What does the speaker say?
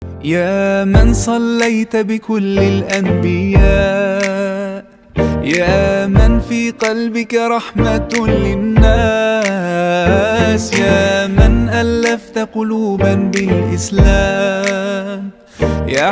يا من صليت بكل الأنبياء، يا من في قلبك رحمة للناس، يا من ألفت قلوبا بالإسلام، يا